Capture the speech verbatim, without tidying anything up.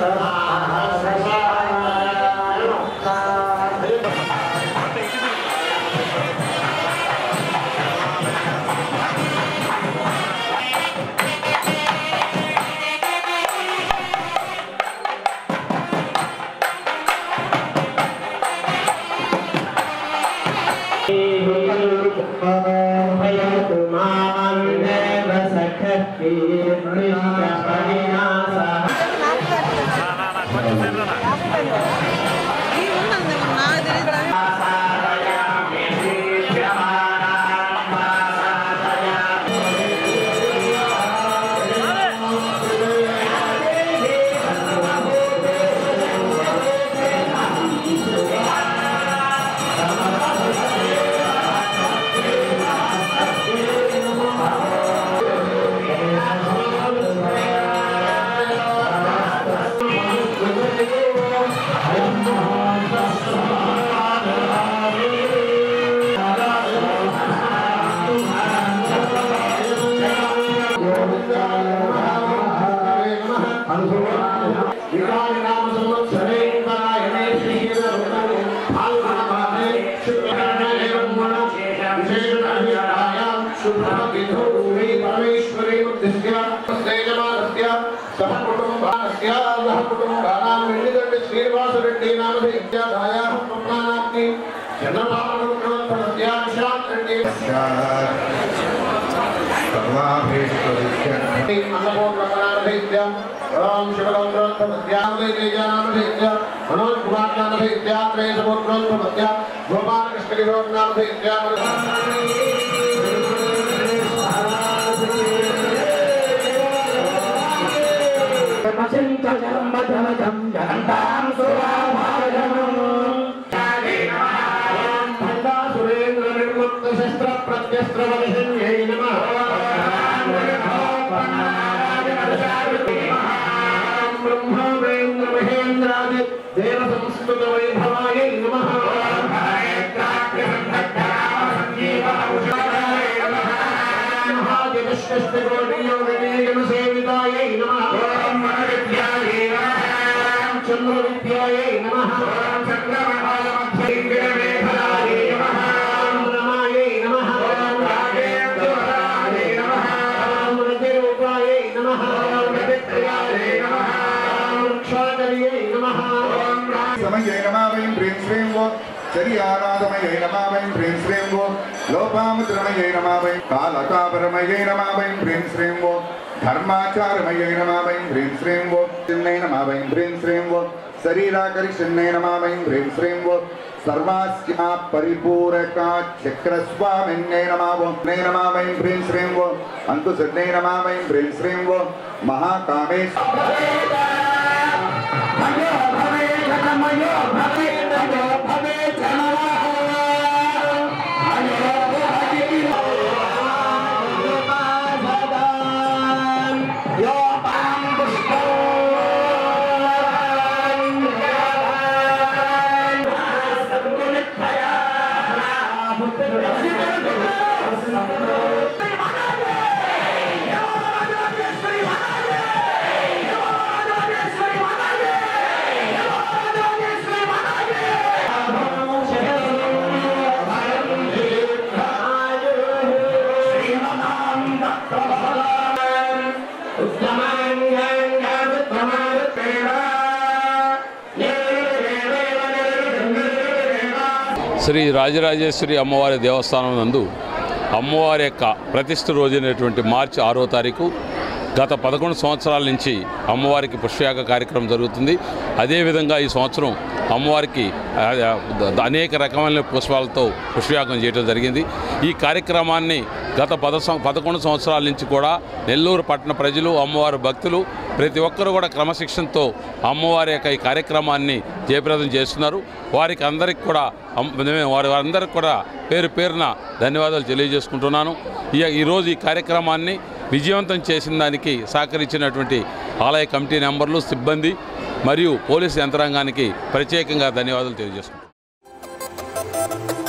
Chariyanadamaye Namavai Prince Rainbow, Lopamudramaye Namavai, Kalakaparamaye Namavai Prince Rainbow, Dharmacharamaye Namavai Prince Rainbow, Chinnai Namavai Prince Rainbow, Sarira Karishnai Namavai Prince Rainbow, Sarvasya Paripuraka Chakraswaminai Namavo, Namavai Prince Rainbow, Antusadnai Namavai Prince Rainbow, Mahakamesh. Shri Rajarajeshwari అమ్మవారి దేవస్థానం నందు అమ్మవారి యొక్క ప్రతిష్ఠ రోజైనటువంటి మార్చి ఆరో తారీఖు గత పదకొండు సంవత్సరాల నుంచి అమ్మవారికి పుష్పయాగ కార్యక్రమం జరుగుతుంది. అదేవిధంగా ఈ సంవత్సరం అమ్మవారికి అనేక రకమైన పుష్పాలతో పుష్పయాగం చేయడం జరిగింది. ఈ కార్యక్రమాన్ని గత పద పదకొండు సంవత్సరాల నుంచి కూడా నెల్లూరు పట్టణ ప్రజలు, అమ్మవారి భక్తులు ప్రతి ఒక్కరు కూడా క్రమశిక్షణతో అమ్మవారి యొక్క ఈ కార్యక్రమాన్ని జయప్రదం చేస్తున్నారు. వారికి అందరికి కూడా వారి అందరికి కూడా పేరు పేరున ధన్యవాదాలు తెలియజేసుకుంటున్నాను. ఈ ఈరోజు ఈ కార్యక్రమాన్ని విజయవంతం చేసిన దానికి సహకరించినటువంటి ఆలయ కమిటీ మెంబర్లు, సిబ్బంది మరియు పోలీసు యంత్రాంగానికి ప్రత్యేకంగా ధన్యవాదాలు తెలియజేసుకుంటున్నాను.